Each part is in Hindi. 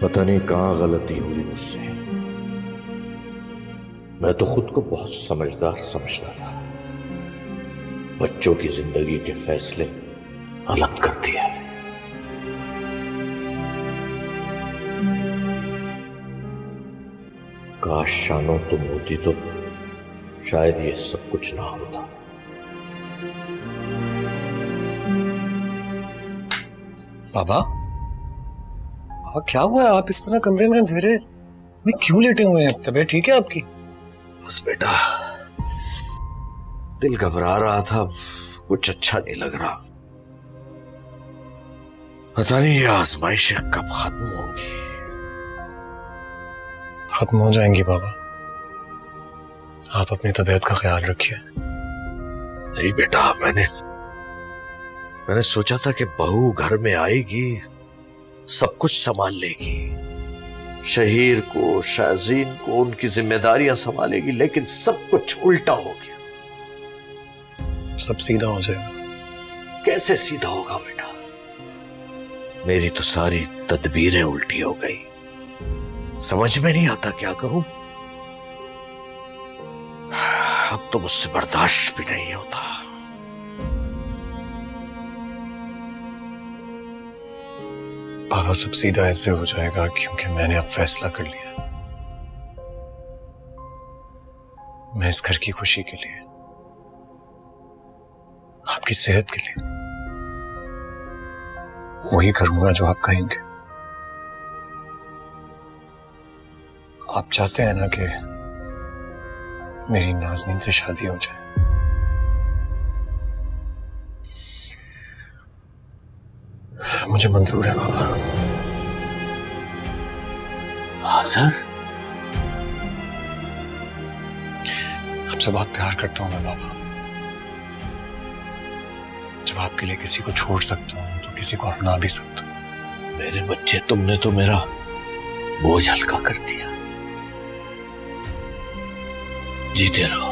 पता नहीं कहां गलती हुई मुझसे। मैं तो खुद को बहुत समझदार समझता था। बच्चों की जिंदगी के फैसले गलत कर दिया। काश शानो तुम होती तो शायद ये सब कुछ ना होता। बाबा, बाबा क्या हुआ है? आप इस तरह कमरे में अंधेरे में क्यों लेटे हुए हैं? तबीयत ठीक है आपकी? बस बेटा, दिल घबरा रहा था, कुछ अच्छा नहीं लग रहा। पता नहीं ये आजमाइशें कब खत्म होंगी। खत्म हो जाएंगी बाबा, आप अपनी तबीयत का ख्याल रखिए। नहीं बेटा, मैंने सोचा था कि बहू घर में आएगी, सब कुछ संभाल लेगी, शहीर को, शाजीन को उनकी जिम्मेदारियां संभालेगी, लेकिन सब कुछ उल्टा हो गया। सब सीधा हो जाएगा। कैसे सीधा होगा बेटा? मेरी तो सारी तदबीरें उल्टी हो गई। समझ में नहीं आता क्या करूं। अब तो मुझसे बर्दाश्त भी नहीं होता। बाबा, सब सीधा ऐसे हो जाएगा क्योंकि मैंने अब फैसला कर लिया। मैं इस घर की खुशी के लिए, आपकी सेहत के लिए वही करूंगा जो आप कहेंगे। आप चाहते हैं ना कि मेरी नाज़नीन से शादी हो जाए। मुझे मंजूर है बाबा। हाज़िर? आपसे बहुत प्यार करता हूं मैं बाबा। जब आपके लिए किसी को छोड़ सकता हूं तो किसी को अपना भी सकता हूं। मेरे बच्चे, तुमने तो मेरा बोझ हल्का कर दिया। जीते रहो।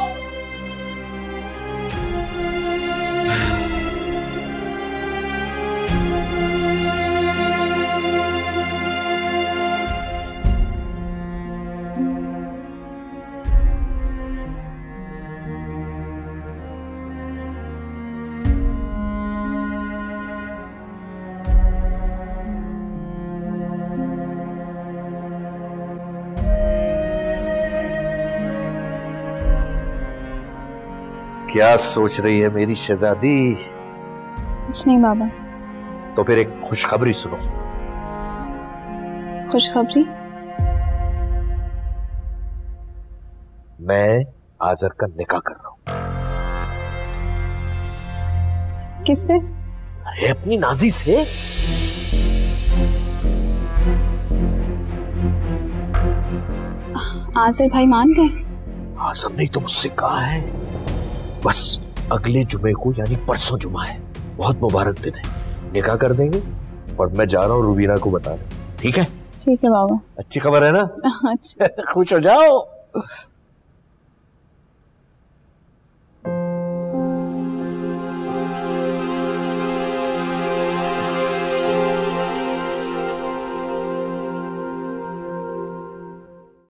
क्या सोच रही है मेरी शहजादी? कुछ नहीं बाबा। तो फिर एक खुशखबरी सुनो। खुशखबरी? मैं आज़र का निकाह कर रहा हूं। किससे? अरे अपनी नाजी से। आज़र भाई मान गए? आज़म ने तो मुझसे कहा है, बस अगले जुमे को, यानी परसों जुमा है, बहुत मुबारक दिन है, निकाह कर देंगे और मैं जा रहा हूँ रूबीना को बताने। ठीक है? ठीक है बाबा। अच्छी खबर है ना? अच्छा। खुश हो जाओ।